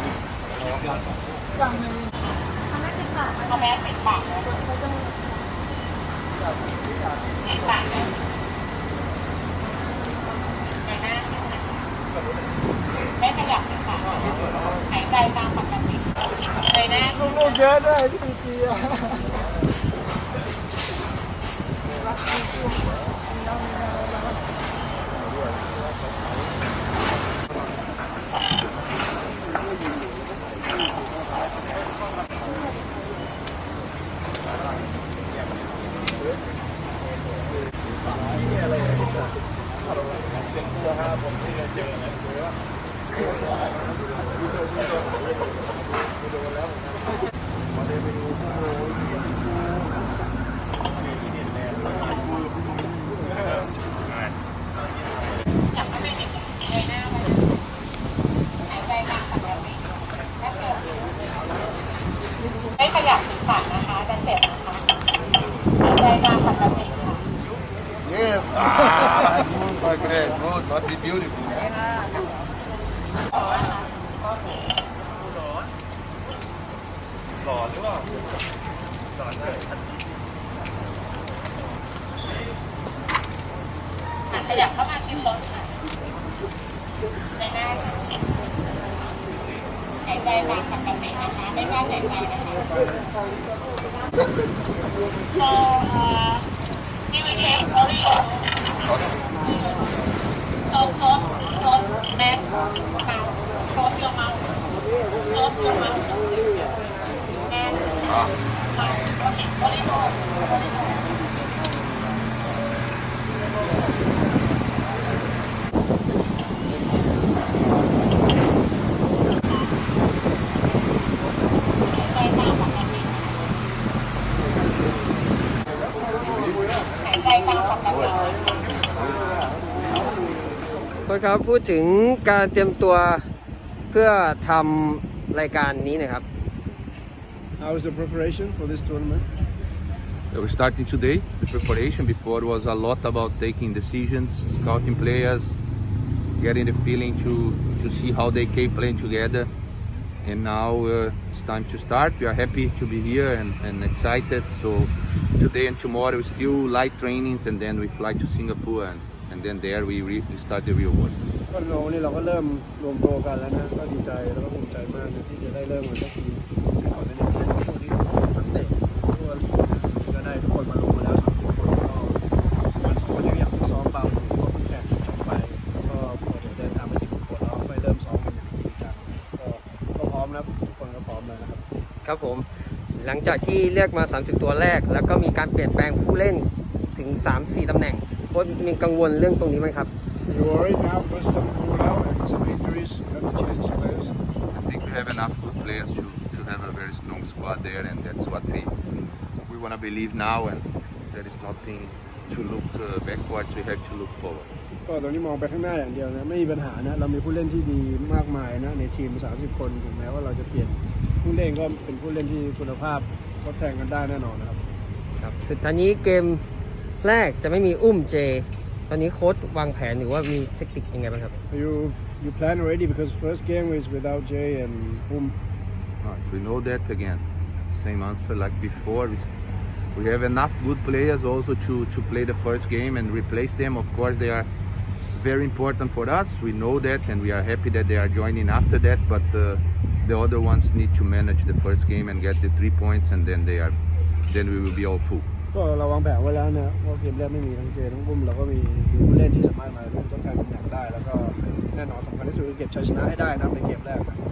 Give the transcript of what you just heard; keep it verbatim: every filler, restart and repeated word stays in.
ฝั่งหนึ่งทำแม่ติดปากทำแม่ติดปากเลยเขาจะติดปากเลยแม่ขยับติดปากหายใจตามปกติเลยนะลูกๆเยอะด้วยที่เกียร์ผมที่จะเจอเนี่ยคือว่ามาเดินไปดูผู้โง่อยากให้เป็นเด็กเลยหน้าไปหายใจตามปกติไม่ขยับศีรษะนะคะจะเจ็บนะคะหายใจตามปกติค่ะ Yes. Ah, good, great, good, but be beautiful. หล่อหรือเปล่าหล่อเลยขยับเข้ามาชิดรถในหน้าหายใจตามปกตินะคะไม่ว่าหายใจนะคะ so uh give me a very so close close neck close your mouth close your mouth and mouth okay very good very good ครับพูดถึงการเตรียมตัวเพื่อทำรายการนี้นะครับ How is the preparation for this tournament? We're starting today. The preparation before was a lot about taking decisions, scouting players, getting the feeling to to see how they can play together. And now uh, it's time to start. We are happy to be here and, and excited. So today and tomorrow we still light trainings, and then we fly to Singapore, and, and then there we, re we start the real work. ก็เราเนี่ยเราก็เริ่มรวมตัวกันแล้วนะก็ดีใจแล้วก็ภูมิใจมากที่จะได้เริ่มกันสักทีก่อนหน้านี้เป็นคู่ที่นักเตะทั่วก็ได้ทุกคนมาลงมาแล้วสามสิบคนก็วันสองวันยังอยากซ้อมเบาอยู่ก็เพิ่งแข่งจบไปก็พอเดี๋ยวเดินทางไปสิบคนแล้วไปเริ่มซ้อมกันอย่างจริงจังก็ก็พร้อมแล้วทุกคนก็พร้อมแล้วนะครับครับผมหลังจากที่เลือกมาสามสิบตัวแรกแล้วก็มีการเปลี่ยนแปลงผู้เล่นถึง สามสี่ ตำแหน่งโค้ชมีกังวลเรื่องตรงนี้ไหมครับ You worried now because some pulled out and some injuries you have to change players? I think we have enough good players to, to have a very strong squad there, and that's what we we want to believe now, and there is nothing to look uh, backwards, we have to look forward. ก็ตอนนี้มองไปข้างหน้าอย่างเดียวนะไม่มีปัญหานะเรามีผู้เล่นที่ดีมากมายนะในทีมสามสิบคนถึงแม้ว่าเราจะเปลี่ยนผู้เล่นก็เป็นผู้เล่นที่คุณภาพทดแทนกันได้แน่นอนนะครับครับสุดท้ายนี้เกมแรกจะไม่มีอุ้มเจตอนนี้โค้ชวางแผนหรือว่ามีเทคนิคยังไงบ้างครับ You you plan already because first game was without Jay and Um. Right, we know that again. Same answer like before. We, we have enough good players also to to play the first game and replace them. Of course, they are very important for us. We know that, and we are happy that they are joining after that. But uh, the other ones need to manage the first game and get the three points, and then they are then we will be all full. ก็เราวางแผนไว้แล้วนะว่าเกมแรกไม่มีทั้งเจทั้งบุ้มเราก็มีผู้เล่นที่สามารถมาร่วมทดแทนตำแหน่งได้แล้วก็แน่นอนสำคัญที่สุดคือเก็บชัยชนะให้ได้นะในเกมแรก